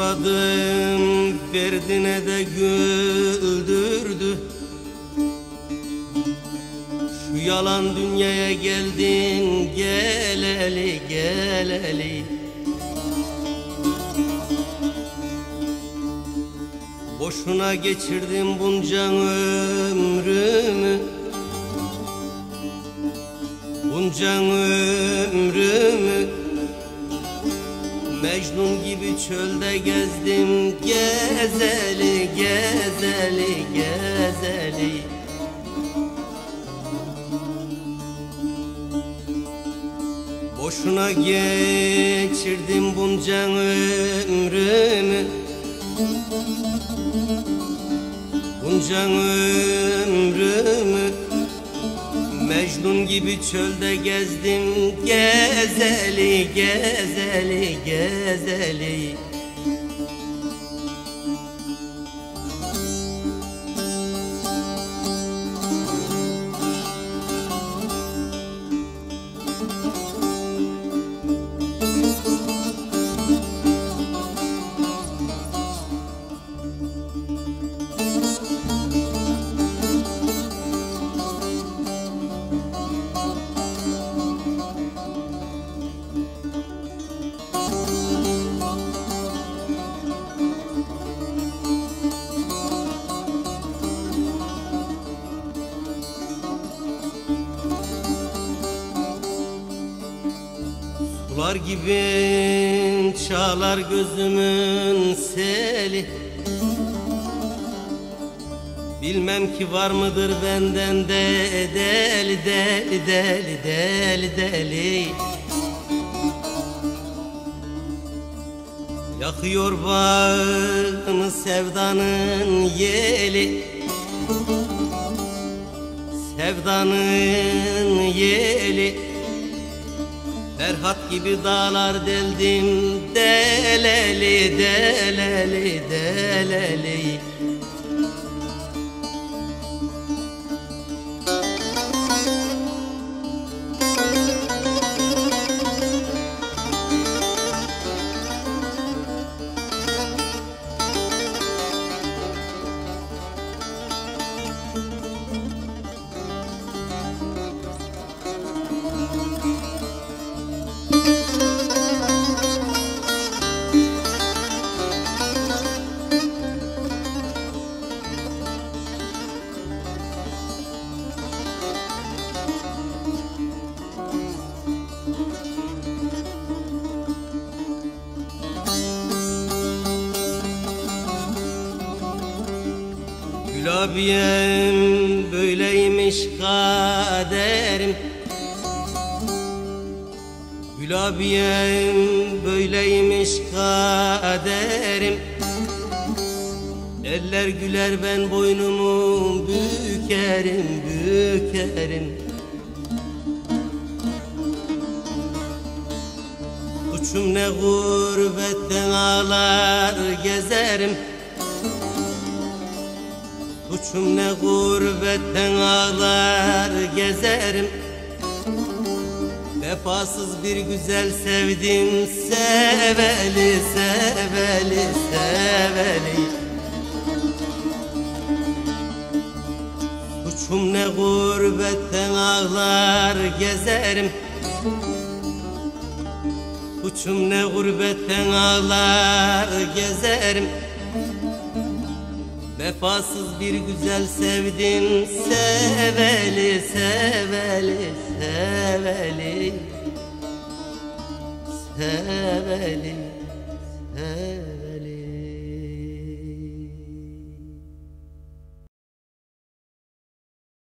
Uğradım derdine de güldürdü. Şu yalan dünyaya geldin geleli geleli. Boşuna geçirdim bunca ömrümü, bunca ömrümü. Mecnun gibi çölde gezdim gezeli gezeli gezeli. Boşuna geçirdim bunca ömrümü, bunca ömrümü. Mecnun gibi çölde gezdim gezeli gezeli gezeli. Sular gibi çağlar gözümün seli. Bilmem ki var mıdır benden de deli deli deli deli deli. Yakıyor bağını sevdanın yeli, sevdanın yeli. Ferhat gibi dağlar deldim deleli deleli deleli. Gülabiyem böyleymiş kaderim, Gülabiyem böyleymiş kaderim. Eller güler ben boynumu bükerim bükerim. Suçum ne gurbetten ağlar gezerim, suçum ne gurbetten ağlar gezerim. Vefasız bir güzel sevdim seveli seveli seveli. Suçum ne gurbetten ağlar gezerim, suçum ne gurbetten ağlar gezerim. Vefasız bir güzel sevdim seveli seveli seveli seveli seveli.